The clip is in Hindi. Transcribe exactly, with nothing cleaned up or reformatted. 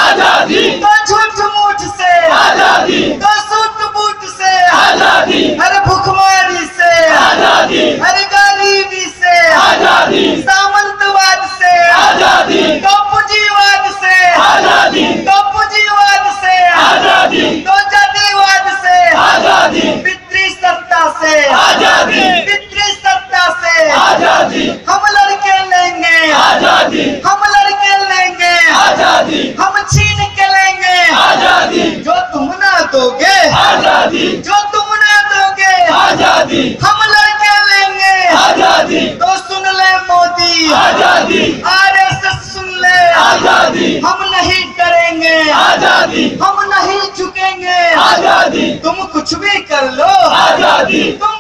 आजादी, तो झूठ मूठ से आजादी, तो सूट बूट से आजादी, अरे भुखमरी से आजादी, अरे गरीबी से आजादी, सामंतवाद से आजादी, तो पूंजीवाद से आजादी, तो पूंजीवाद से आजादी, तो जातिवाद से आजादी, पितृ सत्ता से आजादी, पितृ सत्ता से आजादी, हम लड़के लेंगे आजादी, हम लड़के लेंगे आजादी, हम छीन के लेंगे आजादी, जो तुम ना दोगे आजादी, जो तुम ना दोगे आजादी, हम लड़के लेंगे आजादी, तो सुन ले मोदी आजादी, आरएसएस सुन ले आजादी, हम नहीं डरेंगे आजादी, हम नहीं झुकेंगे आजादी, तुम कुछ भी कर लो आजादी, तुम